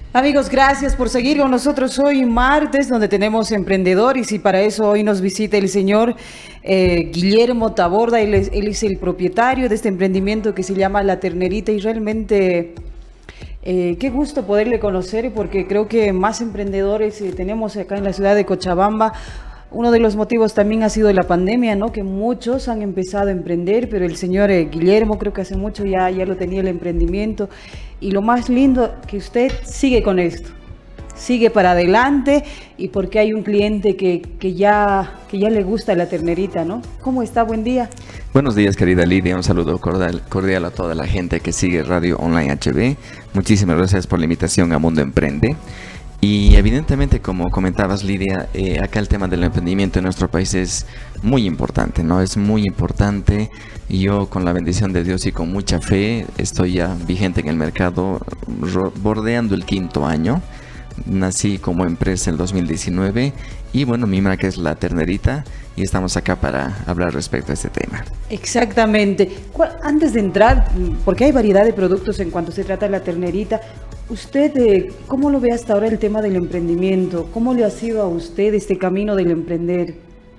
Amigos, gracias por seguir con nosotros hoy martes, donde tenemos emprendedores y para eso hoy nos visita el señor Guillermo Taborda. Él es el propietario de este emprendimiento que se llama La Ternerita y realmente qué gusto poderle conocer porque creo que más emprendedores tenemos acá en la ciudad de Cochabamba. Uno de los motivos también ha sido la pandemia, ¿no? Que muchos han empezado a emprender, pero el señor Guillermo creo que hace mucho ya lo tenía el emprendimiento. Y lo más lindo que usted sigue con esto, sigue para adelante y porque hay un cliente que ya le gusta la ternerita, ¿no? ¿Cómo está? Buen día. Buenos días, querida Lidia. Un saludo cordial a toda la gente que sigue Radio Online HB. Muchísimas gracias por la invitación a Mundo Emprende. Y evidentemente, como comentabas, Lidia, acá el tema del emprendimiento en nuestro país es muy importante, ¿no? Es muy importante. Y yo, con la bendición de Dios y con mucha fe, estoy ya vigente en el mercado, bordeando el 5º año. Nací como empresa el 2019 y bueno, mi marca es La Ternerita y estamos acá para hablar respecto a este tema. Exactamente. Antes de entrar, porque hay variedad de productos en cuanto se trata de La Ternerita, usted, ¿cómo lo ve hasta ahora el tema del emprendimiento? ¿Cómo le ha sido a usted este camino del emprender?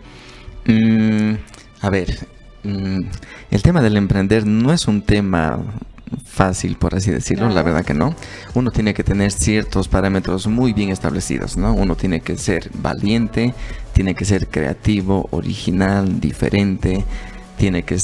El tema del emprender no es un tema fácil, por así decirlo, la verdad que no. Uno tiene que tener ciertos parámetros muy bien establecidos, ¿no? Uno tiene que ser valiente, tiene que ser creativo, original, diferente, tiene que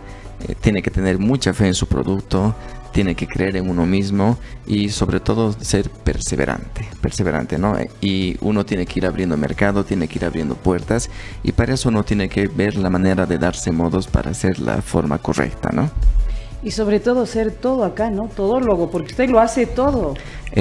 tener mucha fe en su producto, tiene que creer en uno mismo y sobre todo ser perseverante, ¿no? Y uno tiene que ir abriendo mercado, tiene que ir abriendo puertas y para eso uno tiene que ver la manera de darse modos para hacer la forma correcta, ¿no? Y sobre todo ser todo acá, ¿no? Todólogo, porque usted lo hace todo.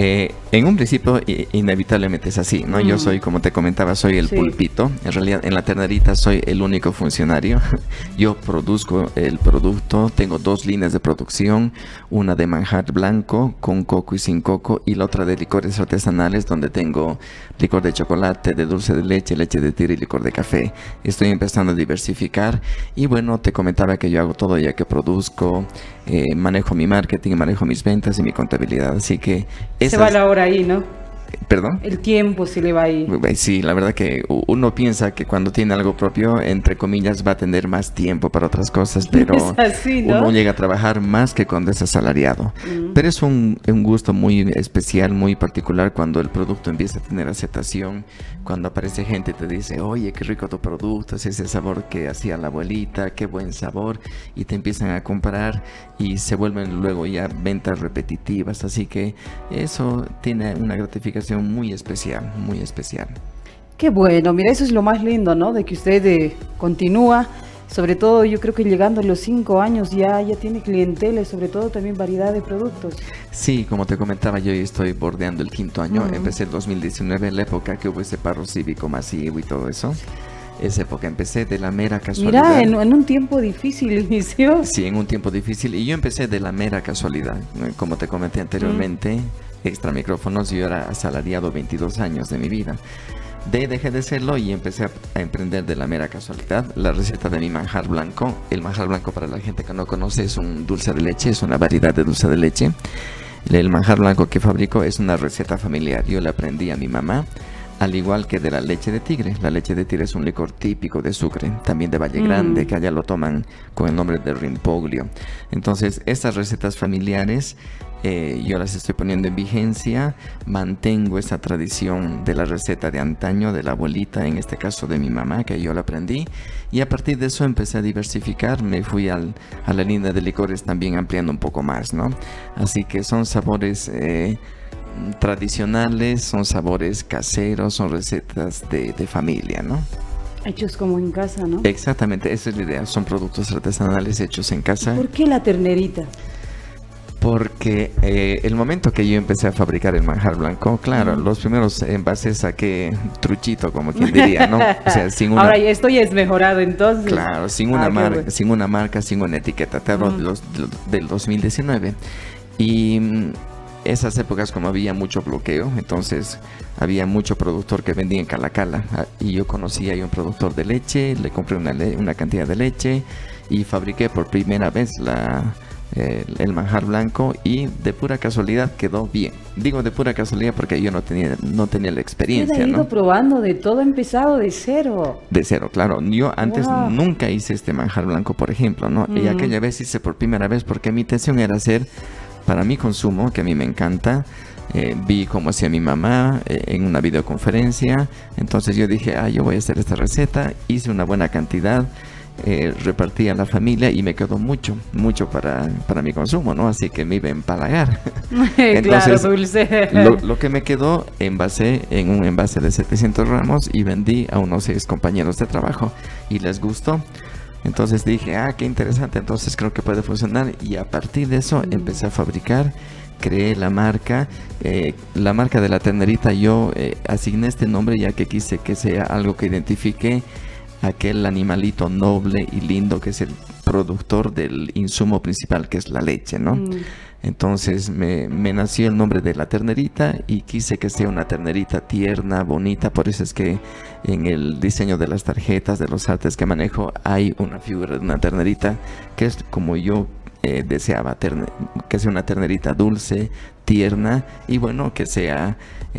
En un principio inevitablemente es así, ¿no? Yo soy, como te comentaba, soy el pulpito. En realidad en La Ternerita soy el único funcionario. Yo produzco el producto, tengo 2 líneas de producción, una de manjar blanco con coco y sin coco y la otra de licores artesanales donde tengo licor de chocolate, de dulce de leche, leche de tigre y licor de café. Estoy empezando a diversificar y bueno, te comentaba que yo hago todo ya que produzco, manejo mi marketing, manejo mis ventas y mi contabilidad, así que se va la hora ahí, ¿no? ¿Perdón? El tiempo se le va ahí. Sí, la verdad que uno piensa que cuando tiene algo propio, entre comillas, va a tener más tiempo para otras cosas, pero es así, ¿no? Uno llega a trabajar más que cuando es asalariado. Pero es un gusto muy especial, muy particular cuando el producto empieza a tener aceptación, cuando aparece gente y te dice, oye, qué rico tu producto, es ese sabor que hacía la abuelita, qué buen sabor, y te empiezan a comprar y se vuelven luego ya ventas repetitivas, así que eso tiene una gratificación muy especial, muy especial. Qué bueno, mira, eso es lo más lindo, ¿no? De que usted continúa, sobre todo yo creo que llegando a los 5 años ya tiene clientela y sobre todo también variedad de productos. Sí, como te comentaba, yo estoy bordeando el 5º año, empecé el 2019, en la época que hubo ese paro cívico masivo y todo eso. Esa época empecé de la mera casualidad. Mira, en un tiempo difícil inició. Sí, en un tiempo difícil y yo empecé de la mera casualidad, como te comenté anteriormente. Extra micrófonos, yo era asalariado 22 años de mi vida. Dejé de serlo y empecé a emprender de la mera casualidad. La receta de mi manjar blanco. El manjar blanco, para la gente que no conoce, es un dulce de leche, es una variedad de dulce de leche. El manjar blanco que fabrico es una receta familiar. Yo le aprendí a mi mamá, al igual que de la leche de tigre. La leche de tigre es un licor típico de Sucre, también de Valle Grande, que allá lo toman con el nombre de Rimpoglio. Entonces, estas recetas familiares yo las estoy poniendo en vigencia, mantengo esa tradición de la receta de antaño, de la abuelita, en este caso de mi mamá, que yo la aprendí, y a partir de eso empecé a diversificar, me fui a la línea de licores también ampliando un poco más, ¿no? Así que son sabores tradicionales, son sabores caseros, son recetas de familia, ¿no? Hechos como en casa, ¿no? Exactamente, esa es la idea, son productos artesanales hechos en casa. ¿Por qué La Ternerita? Porque el momento que yo empecé a fabricar el manjar blanco, claro, los primeros envases saqué truchito, como quien diría, ¿no? O sea, sin una... Ahora esto ya es mejorado entonces. Claro, sin una marca, sin una marca, sin una etiqueta. Te hablo del 2019. Y esas épocas, como había mucho bloqueo, entonces había mucho productor que vendía en Cala. Y yo conocía a un productor de leche, le compré una cantidad de leche y fabriqué por primera vez el manjar blanco y de pura casualidad quedó bien. Digo de pura casualidad porque yo no tenía la experiencia, ¿no? Ido probando de todo, empezado de cero. De cero, claro. Yo antes nunca hice este manjar blanco, por ejemplo, ¿no? Y aquella vez hice por primera vez porque mi intención era hacer para mi consumo, que a mí me encanta. Vi cómo hacía mi mamá en una videoconferencia. Entonces yo dije, yo voy a hacer esta receta. Hice una buena cantidad. Repartí a la familia y me quedó mucho para mi consumo, ¿no? Así que me iba a empalagar. Entonces, claro, dulce. Lo que me quedó envasé en un envase de 700 gramos y vendí a unos 6 compañeros de trabajo y les gustó. Entonces dije, qué interesante, entonces creo que puede funcionar, y a partir de eso empecé a fabricar. Creé la marca de la ternerita. Yo asigné este nombre ya que quise que sea algo que identifique aquel animalito noble y lindo que es el productor del insumo principal, que es la leche, ¿no? Entonces me nació el nombre de la ternerita y quise que sea una ternerita tierna, bonita. Por eso es que en el diseño de las tarjetas, de los artes que manejo, hay una figura de una ternerita que es como yo deseaba, que sea una ternerita dulce, tierna y bueno, que sea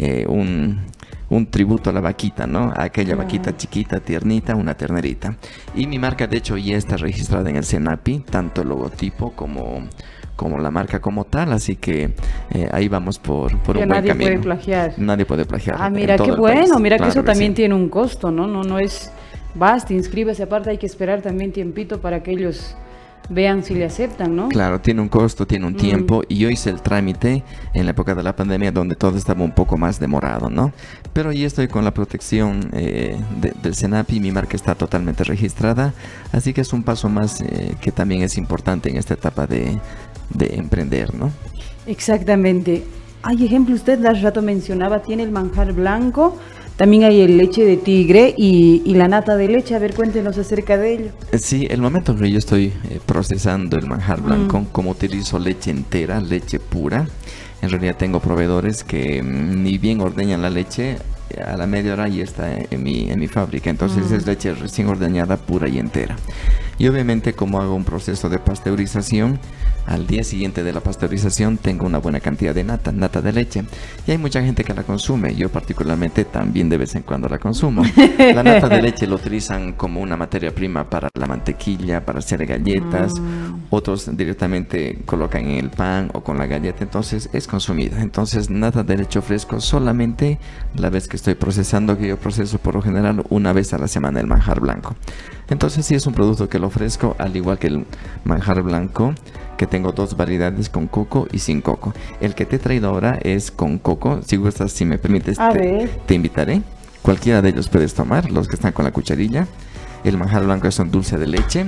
un tributo a la vaquita, ¿no? A aquella vaquita chiquita, tiernita, una ternerita. Y mi marca, de hecho, ya está registrada en el SENAPI, tanto el logotipo como la marca como tal, así que ahí vamos por un buen camino. Nadie puede plagiar. Nadie puede plagiar. Mira qué bueno, mira que eso también tiene un costo, ¿no? No es basta, inscríbase, aparte hay que esperar también tiempito para que ellos vean si le aceptan, ¿no? Claro, tiene un costo, tiene un tiempo, y yo hice el trámite en la época de la pandemia donde todo estaba un poco más demorado, ¿no? Pero ya estoy con la protección del SENAPI, mi marca está totalmente registrada, así que es un paso más que también es importante en esta etapa de emprender, ¿no? Exactamente. Hay ejemplo, usted hace rato mencionaba, tiene el manjar blanco, también hay el leche de tigre y la nata de leche. A ver, cuéntenos acerca de ello. Sí, el momento en que yo estoy procesando el manjar blanco, como utilizo leche entera, leche pura, en realidad tengo proveedores que ni bien ordeñan la leche, a la media hora ya está en mi fábrica. Entonces es leche recién ordeñada, pura y entera. Y obviamente, como hago un proceso de pasteurización, al día siguiente de la pasteurización tengo una buena cantidad de nata de leche. Y hay mucha gente que la consume. Yo particularmente también de vez en cuando la consumo. La nata de leche lo utilizan como una materia prima para la mantequilla, para hacer galletas. Otros directamente colocan en el pan o con la galleta. Entonces es consumida. Entonces nata de leche fresco solamente la vez que estoy procesando, que yo proceso por lo general una vez a la semana el manjar blanco. Entonces sí es un producto que lo ofrezco, al igual que el manjar blanco, que tengo 2 variedades, con coco y sin coco. El que te he traído ahora es con coco. Si gustas, si me permites, te invitaré. Cualquiera de ellos puedes tomar, los que están con la cucharilla. El manjar blanco es un dulce de leche.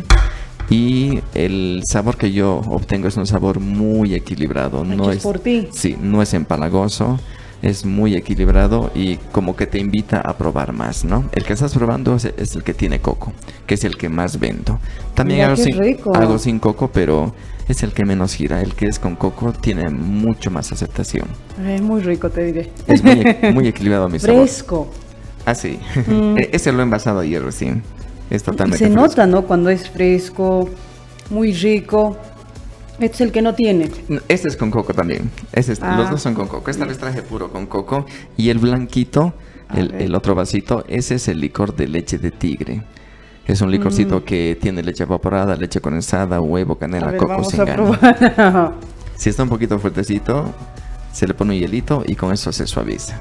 Y el sabor que yo obtengo es un sabor muy equilibrado. No es por ti. Sí, no es empalagoso. Es muy equilibrado y como que te invita a probar más, ¿no? El que estás probando es el que tiene coco, que es el que más vendo. También hago sin coco, pero es el que menos gira. El que es con coco tiene mucho más aceptación. Es muy rico, te diré. Es muy equilibrado mi sabor. Fresco. Sí. Ese lo he envasado ayer recién. Es totalmente Se fresco. nota, ¿no? Cuando es fresco, muy rico. Este es el que no tiene. Este es con coco también. Los dos son con coco. Esta vez traje puro con coco. Y el blanquito, el otro vasito, ese es el licor de leche de tigre. Es un licorcito que tiene leche evaporada, leche condensada, huevo, canela, coco, sin gas. Si está un poquito fuertecito, se le pone un hielito y con eso se suaviza.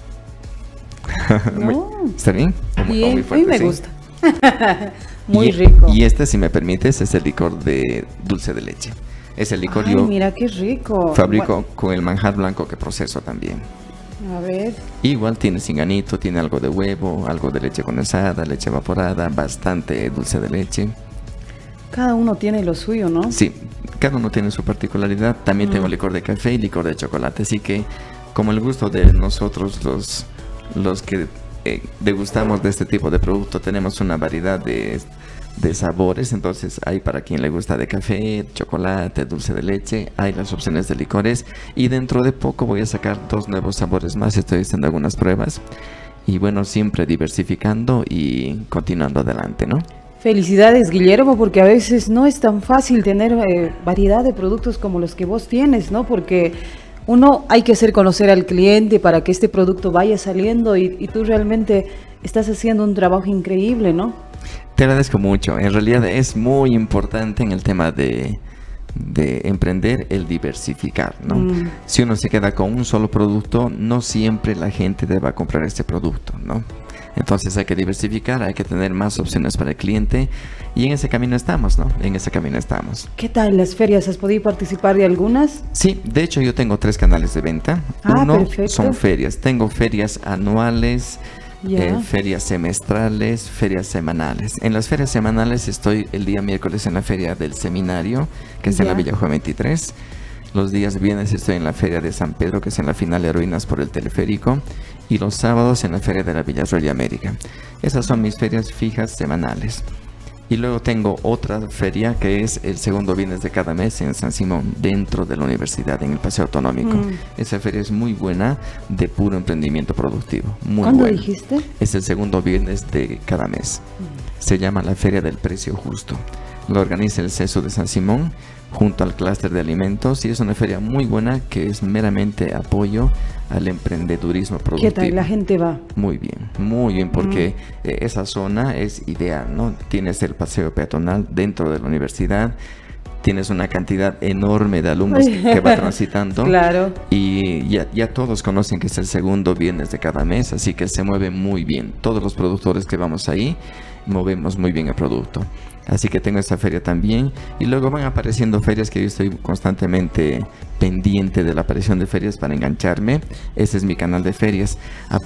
¿Está bien? Bien, muy fuerte, a mí me ¿sí? gusta. Muy rico. Y este, si me permites, es el licor de dulce de leche. Ese licor yo mira qué rico. Fabrico con el manjar blanco que proceso también. A ver. Igual tiene cinganito, tiene algo de huevo, algo de leche condensada, leche evaporada, bastante dulce de leche. Cada uno tiene lo suyo, ¿no? Sí, cada uno tiene su particularidad. También tengo licor de café y licor de chocolate. Así que, como el gusto de nosotros los que degustamos de este tipo de producto, tenemos una variedad de sabores. Entonces hay para quien le gusta de café, chocolate, dulce de leche, hay las opciones de licores, y dentro de poco voy a sacar 2 nuevos sabores más. Estoy haciendo algunas pruebas y bueno, siempre diversificando y continuando adelante, ¿no? Felicidades, Guillermo, porque a veces no es tan fácil tener variedad de productos como los que vos tienes, ¿no? Porque uno hay que hacer conocer al cliente para que este producto vaya saliendo y tú realmente estás haciendo un trabajo increíble, ¿no? Te agradezco mucho. En realidad es muy importante en el tema de emprender el diversificar, ¿no? Si uno se queda con un solo producto, no siempre la gente te va a comprar este producto, ¿no? Entonces hay que diversificar, hay que tener más opciones para el cliente y en ese camino estamos, ¿no? En ese camino estamos. ¿Qué tal las ferias? ¿Has podido participar de algunas? Sí, de hecho yo tengo 3 canales de venta. Uno perfecto. Son ferias. Tengo ferias anuales, ferias semestrales, ferias semanales. En las ferias semanales estoy el día miércoles en la feria del seminario, que es en la Villa Juan 23. Los días viernes estoy en la feria de San Pedro, que es en la final de Ruinas por el teleférico. Y los sábados en la feria de la Villa Royal América. Esas son mis ferias fijas semanales. Y luego tengo otra feria que es el segundo viernes de cada mes en San Simón, dentro de la universidad, en el Paseo Autonómico. Esa feria es muy buena, de puro emprendimiento productivo. Muy ¿Cuándo buena. dijiste? Es el segundo viernes de cada mes. Se llama la Feria del Precio Justo. Lo organiza el CESU de San Simón junto al clúster de alimentos y es una feria muy buena que es meramente apoyo al emprendedurismo productivo. ¿Qué tal? La gente va. Muy bien, porque esa zona es ideal, ¿no? Tienes el paseo peatonal dentro de la universidad, tienes una cantidad enorme de alumnos que va transitando. Claro. Y ya todos conocen que es el segundo viernes de cada mes, así que se mueve muy bien. Todos los productores que vamos ahí, movemos muy bien el producto. Así que tengo esta feria también. Y luego van apareciendo ferias que yo estoy constantemente pendiente de la aparición de ferias para engancharme. Ese es mi canal de ferias.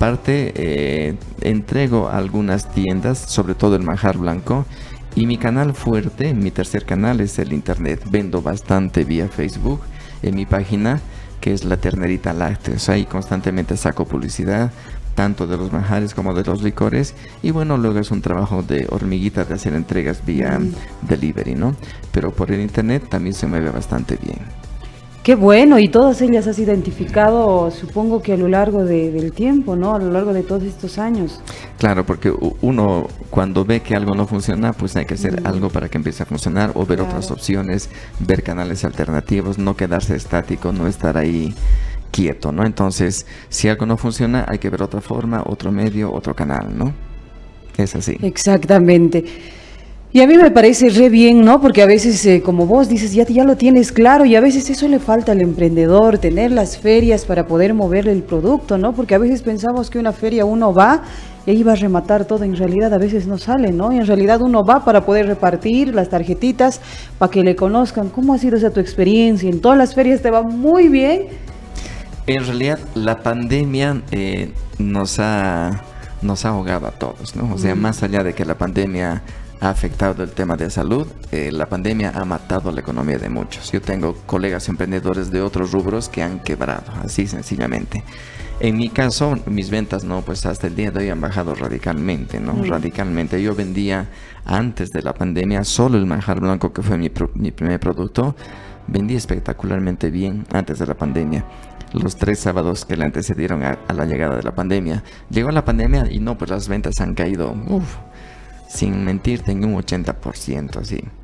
Aparte, entrego a algunas tiendas, sobre todo el manjar blanco. Y mi canal fuerte, mi tercer canal, es el internet. Vendo bastante vía Facebook en mi página, que es La Ternerita Lácteos. Ahí constantemente saco publicidad, tanto de los manjares como de los licores. Y bueno, luego es un trabajo de hormiguita de hacer entregas vía delivery, ¿no? Pero por el internet también se mueve bastante bien. Qué bueno, y todas ellas has identificado, supongo que a lo largo del tiempo, ¿no? A lo largo de todos estos años. Claro, porque uno cuando ve que algo no funciona, pues hay que hacer algo para que empiece a funcionar o ver otras opciones, ver canales alternativos, no quedarse estático, no estar ahí quieto, ¿no? Entonces, si algo no funciona, hay que ver otra forma, otro medio, otro canal, ¿no? Es así. Exactamente. Y a mí me parece re bien, ¿no? Porque a veces, como vos dices, ya lo tienes claro y a veces eso le falta al emprendedor, tener las ferias para poder moverle el producto, ¿no? Porque a veces pensamos que una feria uno va y ahí va a rematar todo, en realidad a veces no sale, ¿no? Y en realidad uno va para poder repartir las tarjetitas, para que le conozcan. ¿Cómo ha sido esa tu experiencia? ¿En todas las ferias te va muy bien? En realidad, la pandemia nos ha ahogado a todos, ¿no? O sea, más allá de que la pandemia ha afectado el tema de salud, la pandemia ha matado la economía de muchos. Yo tengo colegas emprendedores de otros rubros que han quebrado, así sencillamente. En mi caso, mis ventas, no, pues hasta el día de hoy han bajado radicalmente, ¿no? Radicalmente. Yo vendía antes de la pandemia solo el manjar blanco, que fue mi primer producto. Vendí espectacularmente bien antes de la pandemia. Los 3 sábados que le antecedieron a la llegada de la pandemia. Llegó la pandemia y no, pues las ventas han caído, sin mentirte, en un 80%,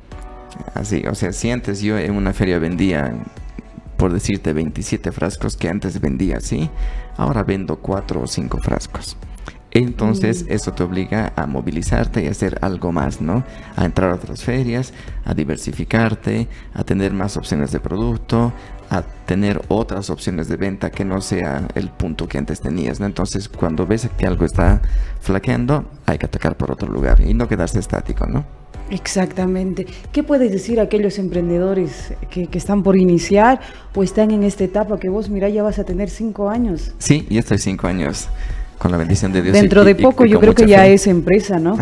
así. O sea, si antes yo en una feria vendía, por decirte, 27 frascos que antes vendía, ¿sí? Ahora vendo 4 o 5 frascos. Entonces eso te obliga a movilizarte y a hacer algo más, ¿no? A entrar a otras ferias, a diversificarte, a tener más opciones de producto, a tener otras opciones de venta que no sea el punto que antes tenías, ¿no? Entonces cuando ves que algo está flaqueando, hay que atacar por otro lugar y no quedarse estático, ¿no? Exactamente. ¿Qué puedes decir a aquellos emprendedores que están por iniciar o están en esta etapa que vos, mira, ya vas a tener 5 años? Sí, ya estoy 5 años. Con la bendición de Dios. Dentro de poco yo creo que ya es empresa, ¿no?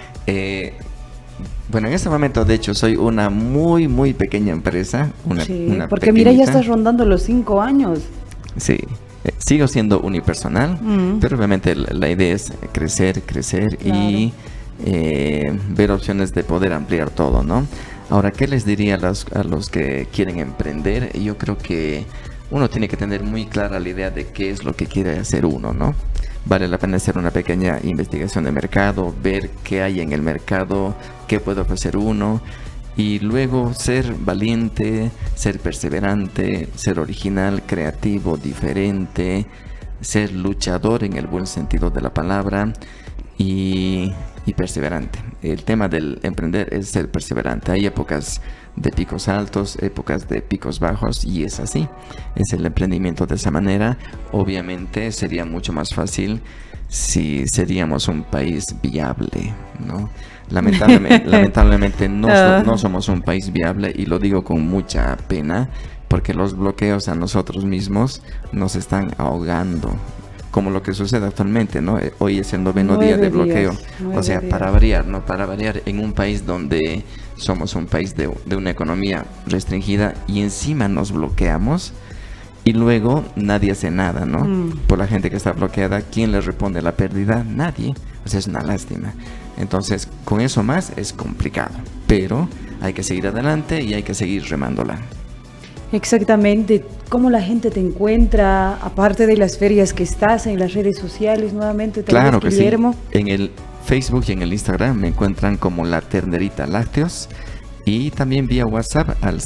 Bueno, en este momento, de hecho, soy una muy pequeña empresa. Una porque pequeñita. Mira, ya estás rondando los 5 años. Sí, sigo siendo unipersonal, pero obviamente la idea es crecer claro. Y ver opciones de poder ampliar todo, ¿no? Ahora, ¿qué les diría a los que quieren emprender? Yo creo que uno tiene que tener muy clara la idea de qué es lo que quiere hacer uno, ¿no? vale la pena hacer una pequeña investigación de mercado, ver qué hay en el mercado, qué puede ofrecer uno, y luego ser valiente, ser perseverante, ser original, creativo, diferente, ser luchador en el buen sentido de la palabra y perseverante. El tema del emprender es ser perseverante. Hay épocas de picos altos, épocas de picos bajos, y es así. Es el emprendimiento de esa manera. Obviamente sería mucho más fácil si seríamos un país viable, ¿no? Lamentablemente no somos un país viable, y lo digo con mucha pena, porque los bloqueos a nosotros mismos nos están ahogando, como lo que sucede actualmente, ¿no? Hoy es el 9º día de bloqueo. O sea, para variar, ¿no? Para variar, en un país donde somos un país de una economía restringida, y encima nos bloqueamos, y luego nadie hace nada, ¿no? Por la gente que está bloqueada, ¿quién le responde la pérdida? Nadie. O sea, es una lástima. Entonces, con eso más es complicado, pero hay que seguir adelante y hay que seguir remándola. Exactamente. ¿Cómo la gente te encuentra, aparte de las ferias que estás, en las redes sociales nuevamente? Claro que Guillermo. Sí. En el Facebook y en el Instagram me encuentran como La Ternerita Lácteos, y también vía WhatsApp al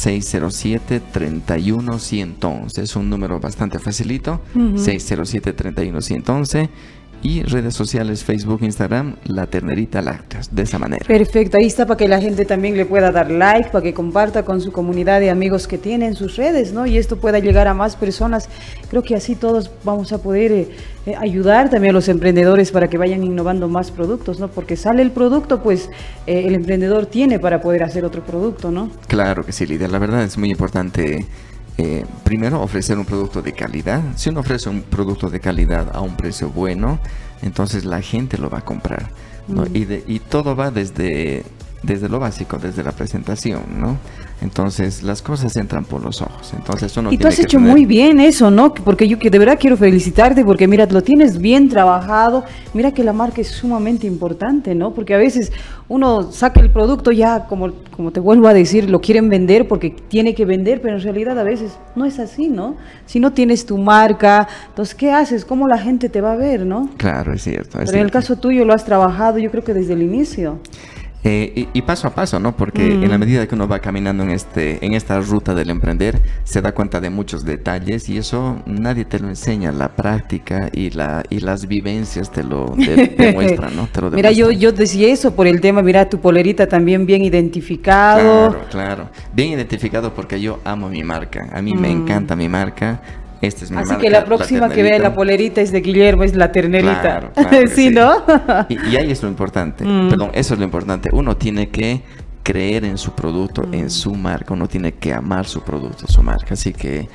607-31-111. Es un número bastante facilito, 607-31-111. Y redes sociales, Facebook, Instagram, La Ternerita Lácteos, de esa manera. Perfecto, ahí está, para que la gente también le pueda dar like, para que comparta con su comunidad de amigos que tiene en sus redes, ¿no? Y esto pueda llegar a más personas. Creo que así todos vamos a poder ayudar también a los emprendedores para que vayan innovando más productos, ¿no? Porque sale el producto, pues el emprendedor tiene para poder hacer otro producto, ¿no? Claro que sí, Lidia, la verdad es muy importante. Primero, ofrecer un producto de calidad. Si uno ofrece un producto de calidad a un precio bueno, entonces la gente lo va a comprar, ¿no? Y todo va desde lo básico, desde la presentación, ¿no? Entonces las cosas entran por los ojos. Entonces uno y tú has hecho muy bien eso, ¿no? Porque yo que de verdad quiero felicitarte, porque mira, lo tienes bien trabajado. Mira que la marca es sumamente importante, ¿no? Porque a veces uno saca el producto ya, como te vuelvo a decir, lo quieren vender porque tiene que vender, pero en realidad a veces no es así, ¿no? Si no tienes tu marca, entonces ¿qué haces? ¿Cómo la gente te va a ver, no? Claro, es cierto. Pero en el caso tuyo lo has trabajado, yo creo que desde el inicio. Y paso a paso, ¿no? Porque en la medida que uno va caminando en esta ruta del emprender, se da cuenta de muchos detalles, y eso nadie te lo enseña. La práctica y las vivencias te lo demuestran, ¿no? Te lo mira, yo decía eso por el tema, mira, tu polerita también bien identificado. Claro. Bien identificado, porque yo amo mi marca. A mí me encanta mi marca. Esta es mi marca, así que la próxima que vea la polerita es de Guillermo, es La Ternerita. Claro sí, ¿no? y ahí es lo importante. Perdón, eso es lo importante. Uno tiene que creer en su producto, en su marca. Uno tiene que amar su producto, su marca. Así que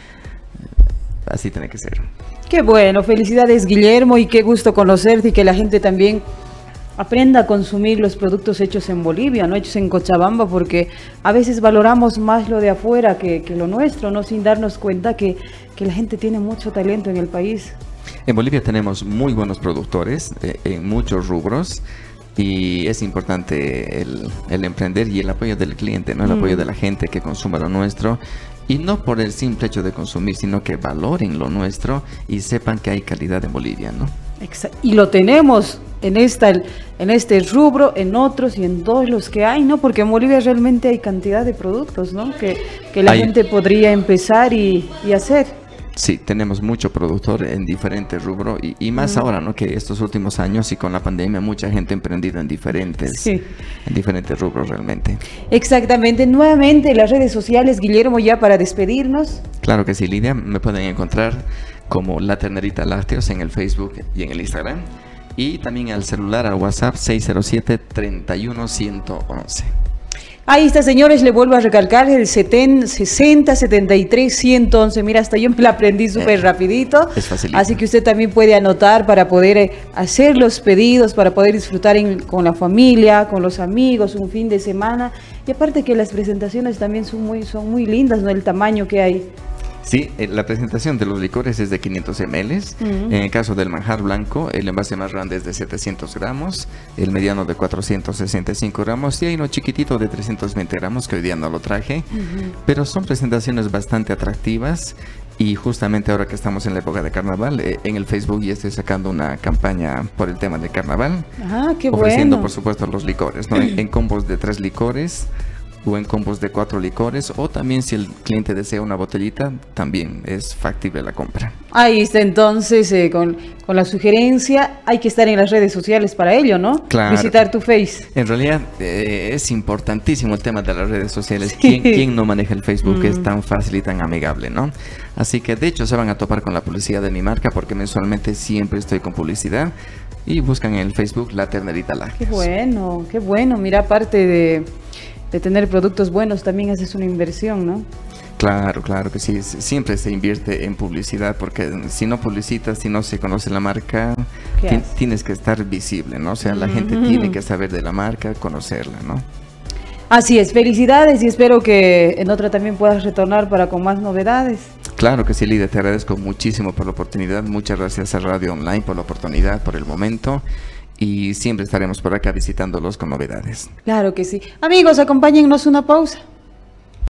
así tiene que ser. Qué bueno, felicidades, Guillermo, y qué gusto conocerte, y que la gente también aprenda a consumir los productos hechos en Bolivia, no hechos en Cochabamba, porque a veces valoramos más lo de afuera que lo nuestro, ¿no? Sin darnos cuenta que la gente tiene mucho talento en el país. En Bolivia tenemos muy buenos productores en muchos rubros, y es importante el emprender y el apoyo del cliente, ¿no? El apoyo de la gente que consuma lo nuestro. Y no por el simple hecho de consumir, sino que valoren lo nuestro y sepan que hay calidad en Bolivia, ¿no? Y lo tenemos en este rubro, en otros y en todos los que hay, ¿no? Porque en Bolivia realmente hay cantidad de productos, ¿no? Que la gente podría empezar y hacer. Sí, tenemos mucho productor en diferentes rubros, y más ahora, ¿no? Que estos últimos años y con la pandemia mucha gente ha emprendido en diferentes rubros realmente. Exactamente. Nuevamente las redes sociales, Guillermo, ya para despedirnos. Claro que sí, Lidia. Me pueden encontrar como La Ternerita Lácteos en el Facebook y en el Instagram. Y también al celular, al WhatsApp 607-31-111. Ahí está, señores, le vuelvo a recalcar el 60-73-111. Mira, hasta yo me la aprendí súper rapidito. Es facilito. Así que usted también puede anotar para poder hacer los pedidos, para poder disfrutar con la familia, con los amigos, un fin de semana. Y aparte que las presentaciones también son muy lindas, ¿no? El tamaño que hay. Sí, la presentación de los licores es de 500 ml. En el caso del manjar blanco, el envase más grande es de 700 gramos, el mediano de 465 gramos y hay uno chiquitito de 320 gramos que hoy día no lo traje. Pero son presentaciones bastante atractivas Y justamente ahora que estamos en la época de carnaval, en el Facebook ya estoy sacando una campaña por el tema de carnaval. Ah, qué ofreciendo, bueno. por supuesto, los licores, ¿no? En combos de 3 licores o en combos de 4 licores, o también si el cliente desea una botellita, también es factible la compra. Ahí está entonces, con la sugerencia, hay que estar en las redes sociales para ello, ¿no? Claro. Visitar tu Face. En realidad es importantísimo el tema de las redes sociales. Sí. ¿Quién no maneja el Facebook? Es tan fácil y tan amigable, ¿no? Así que de hecho se van a topar con la publicidad de mi marca, porque mensualmente siempre estoy con publicidad, y buscan en el Facebook La Ternerita Lages. Qué bueno, qué bueno. Mira, aparte de tener productos buenos, también haces una inversión, ¿no? Claro, claro que sí. Siempre se invierte en publicidad, porque si no publicitas, si no se conoce la marca, tienes que estar visible, ¿no? O sea, la gente tiene que saber de la marca, conocerla, ¿no? Así es, felicidades, y espero que en otra también puedas retornar para con más novedades. Claro que sí, Lidia, te agradezco muchísimo por la oportunidad. Muchas gracias a Radio Online por la oportunidad, por el momento. Y siempre estaremos por acá visitándolos con novedades. Claro que sí. Amigos, acompáñennos una pausa.